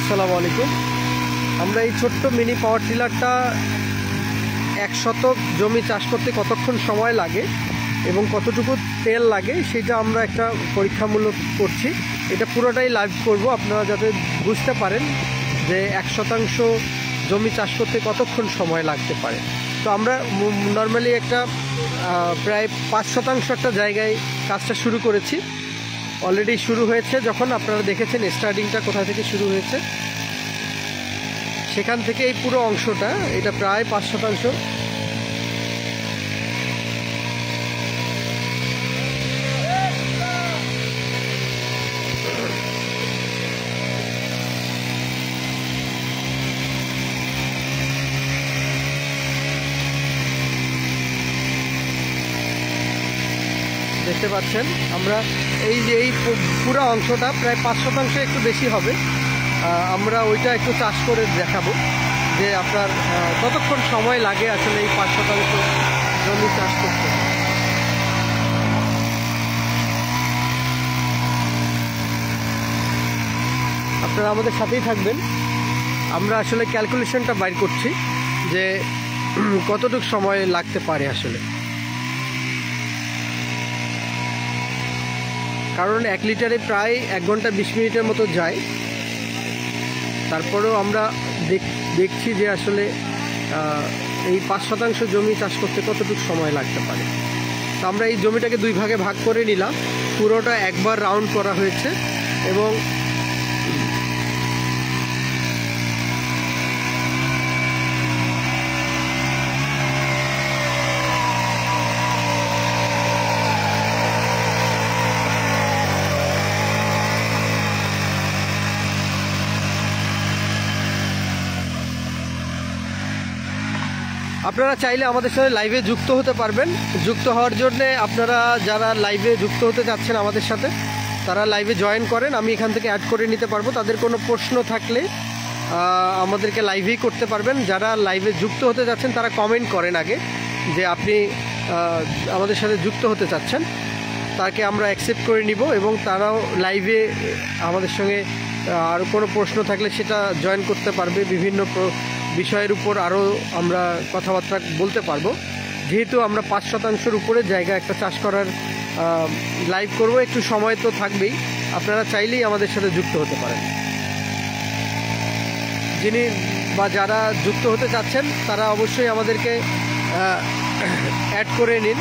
আসসালামু আলাইকুম। আমরা এই ছোট্ট মিনি পাওয়ার টিলারটা 1 শতক জমি চাষ করতে কতক্ষণ সময় লাগে এবং কতটুকু তেল লাগে সেটা আমরা একটা পরীক্ষামূলক করছি। এটা পুরোটাই লাইভ করব আপনারা যাতে বুঝতে পারেন যে 1% জমি চাষ করতে কতক্ষণ সময় লাগতে পারে। তো আমরা নর্মালি একটা প্রায় 5% একটা জায়গায় কাজটা শুরু করেছি। অলরেডি শুরু হয়েছে, যখন আপনারা দেখেছেন স্টার্টিংটা কোথা থেকে শুরু হয়েছে, সেখান থেকে এই পুরো অংশটা এটা প্রায় 5%। দেখতে পাচ্ছেন আমরা এই পুরো অংশটা প্রায় 5% একটু বেশি হবে। আমরা ওইটা একটু চাষ করে দেখাবো যে আপনার কতক্ষণ সময় লাগে আসলে এই 5% জমি চাষ করতে। আপনারা আমাদের সাথেই থাকবেন। আমরা আসলে ক্যালকুলেশনটা বাইর করছি যে কতটুকু সময় লাগতে পারে আসলে, কারণ 1 লিটারে প্রায় 1 ঘন্টা 20 মিনিটের মতো যায়। তারপরেও আমরা দেখছি যে আসলে এই 5% জমি চাষ করতে কতটুকু সময় লাগতে পারে। তো আমরা এই জমিটাকে 2 ভাগে ভাগ করে নিলাম। পুরোটা একবার রাউন্ড করা হয়েছে এবং আপনারা চাইলে আমাদের সাথে লাইভে যুক্ত হতে পারবেন। যুক্ত হওয়ার জন্য আপনারা যারা লাইভে যুক্ত হতে চাচ্ছেন আমাদের সাথে, তারা লাইভে জয়েন করেন, আমি এখান থেকে অ্যাড করে নিতে পারবো। তাদের কোনো প্রশ্ন থাকলে আমাদেরকে লাইভেই করতে পারবেন। যারা লাইভে যুক্ত হতে যাচ্ছেন তারা কমেন্ট করেন আগে যে আপনি আমাদের সাথে যুক্ত হতে চাচ্ছেন, তাকে আমরা অ্যাকসেপ্ট করে নিব এবং তারাও লাইভে আমাদের সঙ্গে আরও কোনো প্রশ্ন থাকলে সেটা জয়েন করতে পারবে। বিভিন্ন বিষয়ের উপর আরও আমরা কথাবার্তা বলতে পারবো। যেহেতু আমরা 5%-এর উপরে জায়গা একটা চাষ করার লাইভ করব, একটু সময় তো থাকবেই। আপনারা চাইলেই আমাদের সাথে যুক্ত হতে পারেন। যিনি বা যারা যুক্ত হতে চাচ্ছেন তারা অবশ্যই আমাদেরকে অ্যাড করে নিন।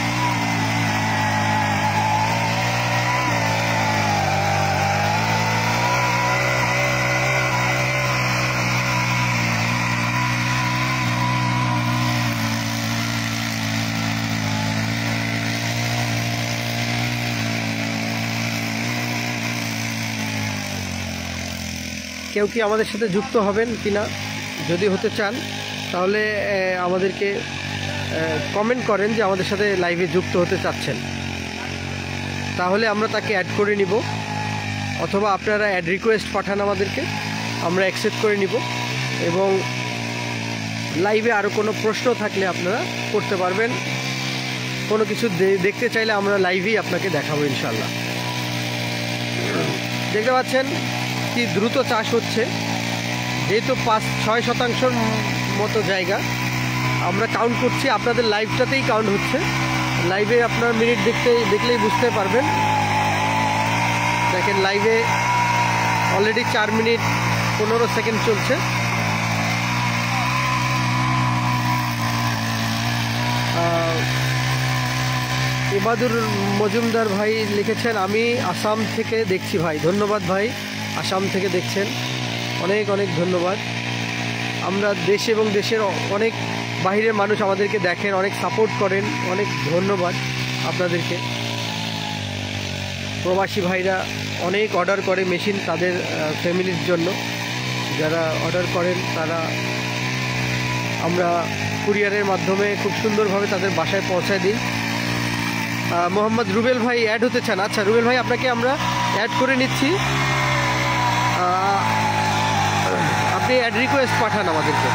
কেউ কি আমাদের সাথে যুক্ত হবেন কিনা, যদি হতে চান তাহলে আমাদেরকে কমেন্ট করেন যে আমাদের সাথে লাইভে যুক্ত হতে চাচ্ছেন, তাহলে আমরা তাকে অ্যাড করে নিব। অথবা আপনারা অ্যাড রিকোয়েস্ট পাঠান আমাদেরকে, আমরা অ্যাকসেপ্ট করে নিব এবং লাইভে আরও কোনো প্রশ্ন থাকলে আপনারা করতে পারবেন। কোনো কিছু দেখতে চাইলে আমরা লাইভেই আপনাকে দেখাবো ইনশাল্লাহ। দেখতে পাচ্ছেন কি দ্রুত চাষ হচ্ছে। যেহেতু 5-6% মতো জায়গা আমরা কাউন্ট করছি, আপনাদের লাইভটাতেই কাউন্ট হচ্ছে। লাইভে আপনার মিনিট দেখলেই বুঝতে পারবেন। দেখেন লাইভে অলরেডি 4 মিনিট 15 সেকেন্ড চলছে। ইবাদুর মজুমদার ভাই লিখেছেন, আমি আসাম থেকে দেখছি ভাই। ধন্যবাদ ভাই, আসাম থেকে দেখছেন, অনেক অনেক ধন্যবাদ। আমরা দেশ এবং দেশের অনেক বাহিরের মানুষ আমাদেরকে দেখেন, অনেক সাপোর্ট করেন, অনেক ধন্যবাদ আপনাদেরকে। প্রবাসী ভাইরা অনেক অর্ডার করে মেশিন তাদের ফ্যামিলির জন্য, যারা অর্ডার করেন তারা আমরা কুরিয়ারের মাধ্যমে খুব সুন্দরভাবে তাদের বাসায় পৌঁছায় দিই। মোহাম্মদ রুবেল ভাই অ্যাড হতে চান? আচ্ছা রুবেল ভাই, আপনাকে আমরা অ্যাড করে নিচ্ছি। আপনি অ্যাড রিকোয়েস্ট পাঠান আমাদেরকে।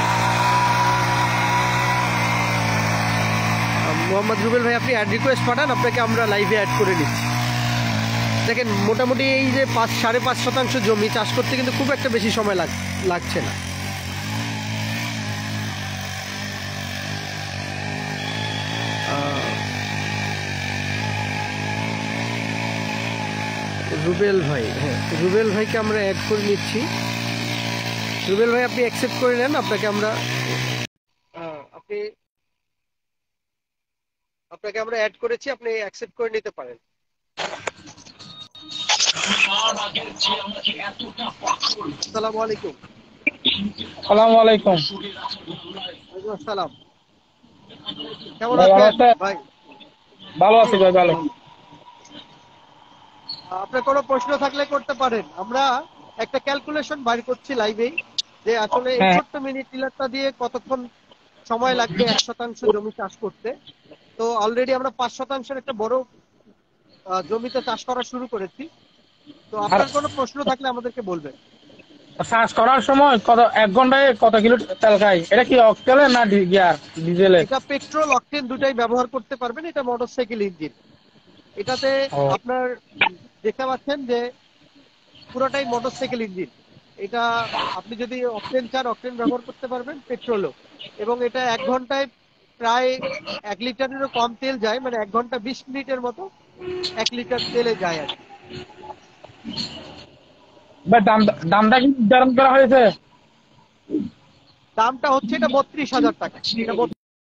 মোহাম্মদ রুবেল ভাই, আপনি অ্যাড রিকোয়েস্ট পাঠান, আপনাকে আমরা লাইভে অ্যাড করে নিচ্ছি। দেখেন মোটামুটি এই যে 5.5 শতাংশ জমি চাষ করতে কিন্তু খুব একটা বেশি সময় লাগছে না। রুবেল ভাই, হ্যাঁ রুবেল ভাইকে আমরা অ্যাড করে নিচ্ছি। রুবেল ভাই আপনি অ্যাকসেপ্ট করে নেন, আপনাকে আমরা অ্যাড করেছি, আপনি অ্যাকসেপ্ট করে নিতে পারেন। আসসালামু আলাইকুম। আসসালামু আলাইকুম। ওয়ালাইকুম আসসালাম। কেমন ভাই ভালো আছেন আছেন? ভাই? ভালো আছি ভাই, ভালো। আপনার কোনো প্রশ্ন থাকলে করতে পারেন। আমরা একটা ক্যালকুলেশন বাইর করছি লাইভেই, যে আসলে এই হ্যাঁ, ছোট্ট মিনি টিলারটা দিয়ে কতক্ষণ সময় লাগবে 1% জমি চাষ করতে। তো অলরেডি আমরা 5%-এর একটা বড় জমিতে চাষ করা শুরু করেছি। তো আর আপনার কোনো প্রশ্ন থাকলে আমাদেরকে বলবেন। চাষ করার সময় কত, 1 ঘন্টায় কত কিলো তেল খাই? এটা কি অক্টেলে না ডিজেলে? এটা পেট্রোল অকটেন দুটাই ব্যবহার করতে পারবেন, এটা মোটরসাইকেল ইঞ্জিন। এটাতে ও, আপনার দেখতে পাচ্ছেন যে পুরোটাই মোটরসাইকেল ইঞ্জিন। এটা আপনি যদি অকটেন চান অকটেন ব্যবহার করতে পারবেন, পেট্রোলও। এবং এটা 1 ঘন্টায় প্রায় 1 লিটারেরও কম তেল যায়, মানে 1 ঘন্টা 20 মিনিটের মতো 1 লিটার তেলে যায় আর কি। ভাই দামটা কি নির্ধারণ করা হয়েছে? দামটা হচ্ছে এটা 32,000 টাকা। এটা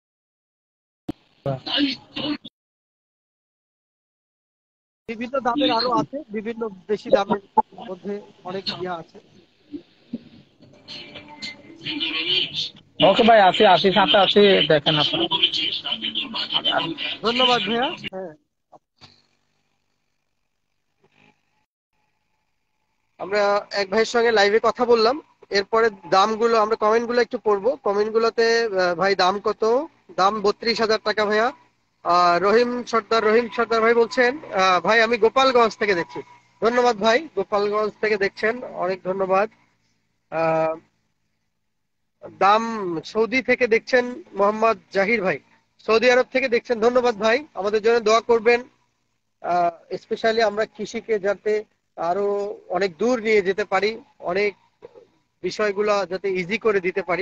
বিভিন্ন দামের আরো আছে, বিভিন্ন বেশি দামের মধ্যে অনেক ইয়া আছে। ওকে ভাই, আছি আছি, সাথে আছি। দেখেন আপনার। ধন্যবাদ ভাইয়া। হ্যাঁ, আমরা এক ভাইয়ের সঙ্গে লাইভে কথা বললাম। এরপরে দামগুলো আমরা কমেন্টগুলো একটু পড়বো। কমেন্টগুলোতে ভাই দাম কত? দাম 32,000 টাকা ভাইয়া। রহিম সর্দার ভাই বলছেন ভাই আমি গোপালগঞ্জ থেকে দেখছি। ধন্যবাদ ভাই, গোপালগঞ্জ থেকে দেখছেন, অনেক ধন্যবাদ। আহ, দাম সৌদি থেকে দেখছেন মোহাম্মদ জাহির ভাই, সৌদি আরব থেকে দেখছেন, ধন্যবাদ ভাই। আমাদের জন্য দোয়া করবেন, স্পেশালি আমরা কৃষিকে যাতে আরো অনেক দূর নিয়ে যেতে পারি, অনেক বিষয়গুলো যাতে ইজি করে দিতে পারি।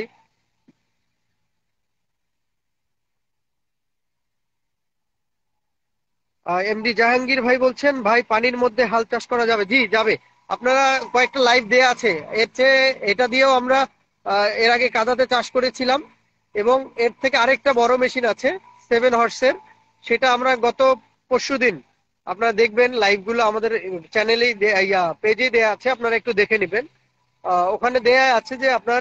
এমডি জাহাঙ্গীর ভাই বলছেন ভাই পানির মধ্যে হাল চাষ করা যাবে? জি যাবে। আপনারা কয়েকটা লাইভ দেয়া আছে, এর চেয়ে এটা দিয়েও আমরা এর আগে কাদাতে চাষ করেছিলাম, এবং এর থেকে আরেকটা বড় মেশিন আছে 7 হর্সের, সেটা আমরা গত পরশুদিন, আপনারা দেখবেন লাইভগুলো আমাদের চ্যানেলেই পেজে দেয়া আছে, আপনারা একটু দেখে নেবেন। ওখানে দেয়া আছে যে আপনার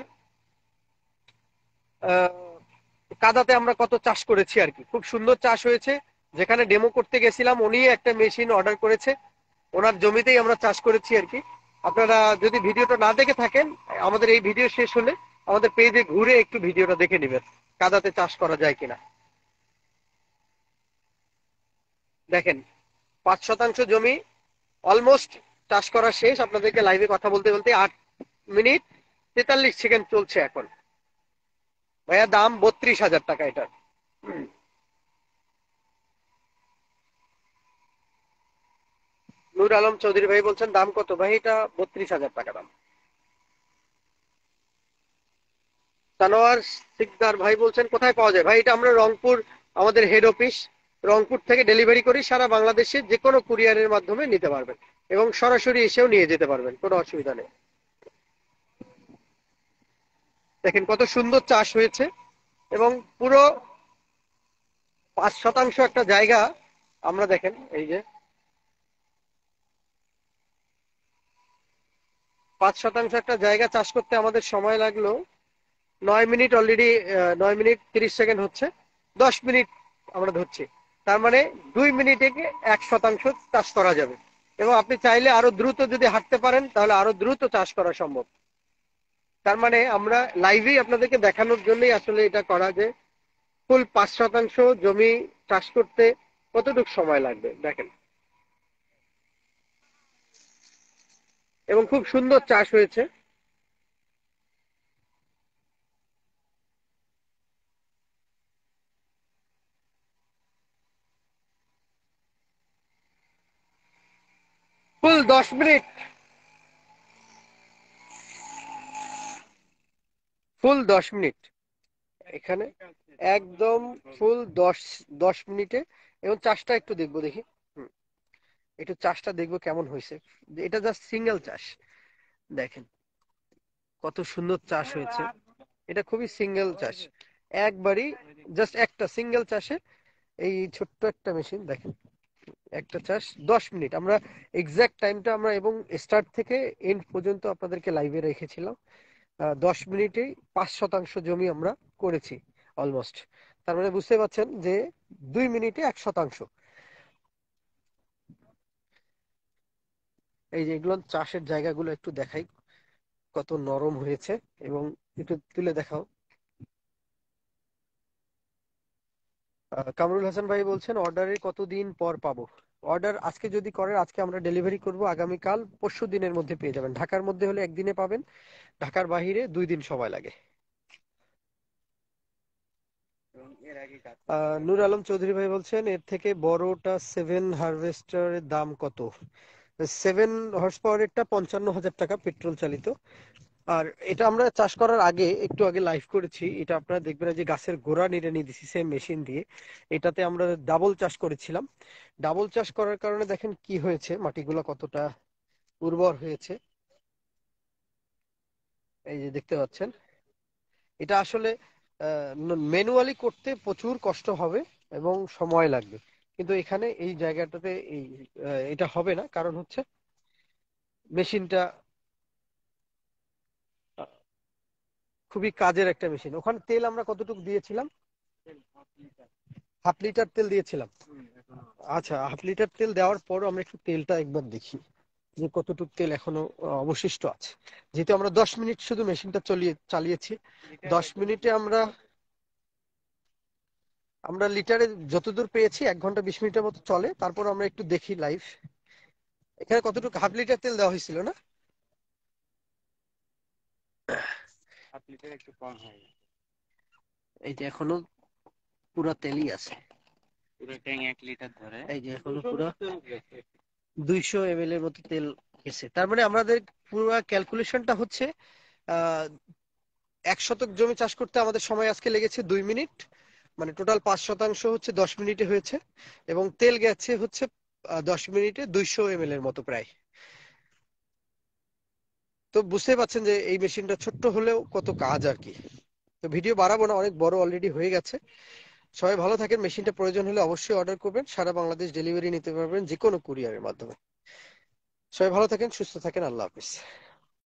আহ, কাদাতে আমরা কত চাষ করেছি আর কি, খুব সুন্দর চাষ হয়েছে। যেখানে ডেমো করতে গেছিলাম উনি একটা মেশিন অর্ডার করেছে, ওনার জমিতেই আমরা চাষ করেছি আর কি। আপনারা যদি ভিডিওটা না দেখে থাকেন, আমাদের এই ভিডিও শেষ হলে আমাদের পেজে ঘুরে একটু ভিডিওটা দেখে নেবেন, কাদাতে চাষ করা যায় কিনা। দেখেন 5% জমি অলমোস্ট চাষ করা শেষ। আপনাদেরকে লাইভে কথা বলতে বলতে 8 মিনিট 43 সেকেন্ড চলছে এখন। ভাইয়া দাম 32,000 টাকা এটার। নূর আলম চৌধুরী ভাই বলছেন দাম কত? ভাই এটা 32,000 টাকা দাম। সানোয়ার সিকদার ভাই বলছেন কোথায় পাওয়া যায়? ভাই এটা আমরা রংপুর, আমাদের হেড অফিস, রংপুর থেকে ডেলিভারি করি সারা বাংলাদেশে, যে কোনো কুরিয়ারের মাধ্যমে নিতে পারবেন এবং সরাসরি এসেও নিয়ে যেতে পারবেন, কোনো অসুবিধা নেই। দেখেন কত সুন্দর চাষ হয়েছে, এবং পুরো 5% একটা জায়গা। আমরা দেখেন এই যে 5% একটা জায়গা চাষ করতে আমাদের সময় লাগলো 9 মিনিট অলরেডি, 9 মিনিট 30 সেকেন্ড হচ্ছে, 10 মিনিট আমরা ধরছি। তার মানে 2 মিনিটে 1% চাষ করা যাবে, এবং আপনি চাইলে আরো দ্রুত যদি হাঁটতে পারেন তাহলে আরো দ্রুত চাষ করা সম্ভব। তার মানে আমরা লাইভেই আপনাদেরকে দেখানোর জন্যই আসলে এটা করা, যে ফুল 5% জমি চাষ করতে কতটুকু সময় লাগবে দেখেন, এবং খুব সুন্দর চাষ হয়েছে। 10 মিনিট, ফুল 10 মিনিট এখানে, একদম ফুল 10 মিনিটে। এবং চাষটা একটু দেখবো, দেখি। হুম, একটু চাষটা দেখবো কেমন হয়েছে। এটা জাস্ট সিঙ্গেল চাষ, দেখেন কত সুন্দর চাষ হয়েছে। এটা খুবই সিঙ্গেল চাষ, একবারই জাস্ট একটা সিঙ্গেল চাষে এই ছোট্ট একটা মেশিন, দেখেন একটা চাষ 10 মিনিট। আমরা এক্সাক্ট টাইমটা আমরা এবং স্টার্ট থেকে এন্ড পর্যন্ত আপনাদেরকে লাইভে রেখেছিলাম। 10 মিনিটেই 5% জমি আমরা করেছি অলমোস্ট। তার মানে বুঝতে পারছেন যে 2 মিনিটে 1%। এই যে এগুলো চাষের জায়গাগুলো একটু দেখাই, কত নরম হয়েছে। এবং একটু তুলে দেখাও। কামরুল হাসান ভাই বলছেন অর্ডারে কতদিন পর পাবো? অর্ডার আজকে যদি করেন, আজকে আমরা ডেলিভারি করব, আগামীকাল পরশু দিনের মধ্যে পেয়ে যাবেন। ঢাকার মধ্যে হলে একদিনে পাবেন, ঢাকার বাইরে 2 দিন সময় লাগে। নূর আলম চৌধুরী ভাই বলছেন এর থেকে বড়টা 7 হারভেস্টারের দাম কত? 7 হর্স পাওয়ারেরটা 55,000 টাকা, পেট্রোল চালিত। আর এটা আমরা চাষ করার আগে, একটু আগে লাইভ করেছি, এটা আপনারা দেখবেন যে গাছের গোড়া নিড়ানি দিছি সেম মেশিন দিয়ে। এটাতে আমরা ডাবল চাষ করেছিলাম। ডাবল চাষ করার কারণে দেখেন কি হয়েছে, মাটিগুলো কতটা উর্বর হয়েছে। এই যে দেখতে পাচ্ছেন, এটা আসলে ম্যানুয়ালি করতে প্রচুর কষ্ট হবে এবং সময় লাগবে। কিন্তু এখানে এই জায়গাটাতে এটা হবে না, কারণ হচ্ছে মেশিনটা খুবই কাজের একটা মেশিন। ওখানে তেল আমরা কতটুকু দিয়েছিলাম? হাফ লিটার তেল দিয়েছিলাম। আচ্ছা, হাফ লিটার তেল দেওয়ার পরও আমরা একটু তেলটা একবার দেখি যে কতটুকু তেল এখনো অবশিষ্ট আছে। যেহেতু আমরা 10 মিনিট শুধু মেশিনটা চালিয়েছি, 10 মিনিটে আমরা আমরা লিটারে যতদূর পেয়েছি 1 ঘন্টা 20 মিনিটের মতো চলে। তারপর আমরা একটু দেখি লাইভ এখানে কতটুকু হাফ লিটার তেল দেওয়া হয়েছিল না। হাফ লিটার একটু কম হয়। এই যে এখনো পুরো তেলই আছে, পুরো ট্যাঙ্ক 1 লিটার ধরে। এই যে এখনো পুরো 200 ml এর মতো তেল গেছে। তার মানে আমাদের পুরো ক্যালকুলেশনটা হচ্ছে, 1 শতক জমি চাষ করতে আমাদের সময় আজকে লেগেছে 2 মিনিট। মানে টোটাল 5% হচ্ছে 10 মিনিটে হয়েছে। এবং তেল গেছে হচ্ছে 10 মিনিটে 200 ml এর মতো প্রায়। তো বুঝতে পারছেন যে এই মেশিনটা ছোট্ট হলেও কত কাজ আর কি। তো ভিডিও বাড়াবো না, অনেক বড় অলরেডি হয়ে গেছে। সবাই ভালো থাকেন। মেশিনটা প্রয়োজন হলে অবশ্যই অর্ডার করবেন, সারা বাংলাদেশ ডেলিভারি নিতে পারবেন যে কোনো কুরিয়ারের মাধ্যমে। সবাই ভালো থাকেন, সুস্থ থাকেন, আল্লাহ হাফিজ।